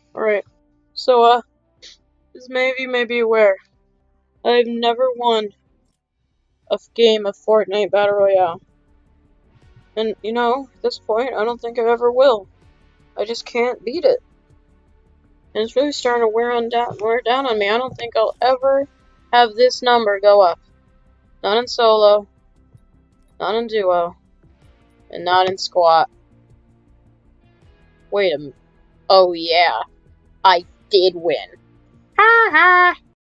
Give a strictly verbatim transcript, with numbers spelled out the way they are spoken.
Alright, so, uh, as many of you may be aware, I've never won a game of Fortnite Battle Royale. And, you know, at this point, I don't think I ever will. I just can't beat it. And it's really starting to wear, on down, wear down on me. I don't think I'll ever have this number go up. Not in solo, not in duo, and not in squad. Wait a minute. Oh yeah, I did win. Ha ha!